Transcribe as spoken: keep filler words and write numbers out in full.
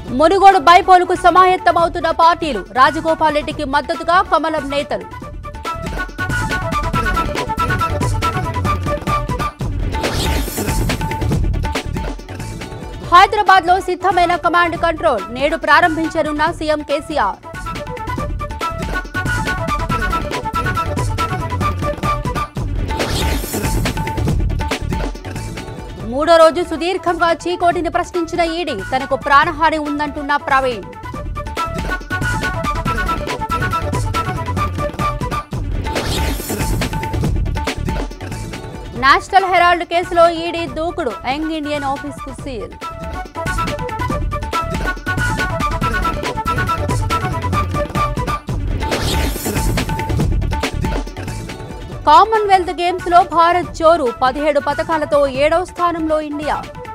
మునుగోడు బైపోలుకు సమాయత్తమవుతున్న పార్టీలు రాజగోపాల్ రెడ్డికి మద్దతుగా కమలం నేతలు. హైదరాబాద్ లో సిద్ధమైన కమాండ్ కంట్రోల్ నేడు ప్రారంభించనున్న సీఎం కేసీఆర్. మూడో రోజు సుదీర్ఘంగా చీకోటిని ప్రశ్నించిన ఈడీ తనకు ప్రాణహాని ఉందంటున్న ప్రవీణ్. నేషనల్ హెరాల్డ్ కేసులో ఈడీ దూకుడు యంగ్ ఇండియన్ ఆఫీస్ కు సీల్. కామన్వెల్త్ గేమ్స్ లో భారత్ జోరు పదిహేడు పతకాలతో ఏడవ స్థానంలో ఇండియా.